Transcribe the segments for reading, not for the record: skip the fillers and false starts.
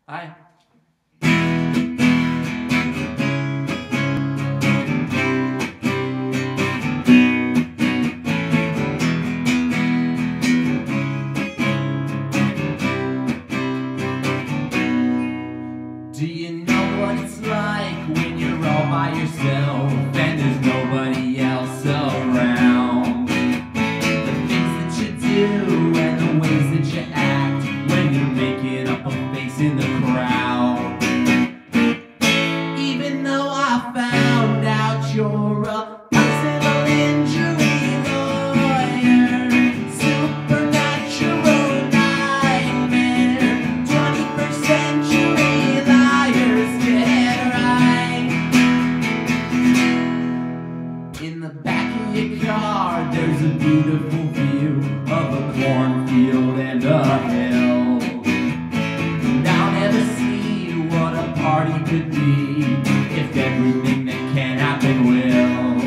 Hi. Do you know what it's like when you're all by yourself and there's nobody else around? The things that you do and the ways that you act when you're making up a face in the crowd. Even though I found out you're a personal injury lawyer, supernatural nightmare, 21st century LIARS, get right. In the back of your car there's a beautiful view of a cornfield and a hill. And I'll never see what a party could be if everything that can happen will.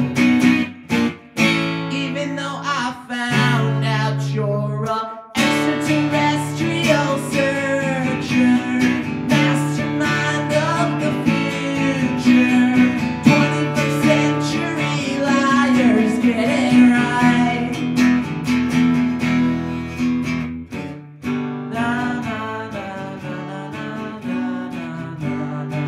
Even though I found out you're a extraterrestrial searcher, mastermind of the future, 21st century LIARS, get it right. Na, na, na, na, na, na, na, na,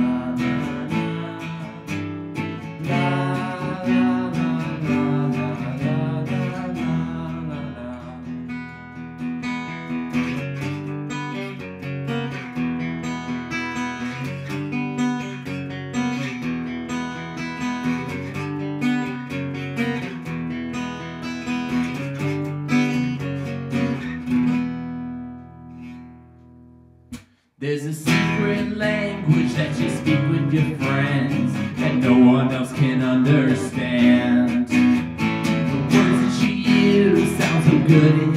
There's a secret language that you speak with your friends that no one else can understand. The words that you use sound so good in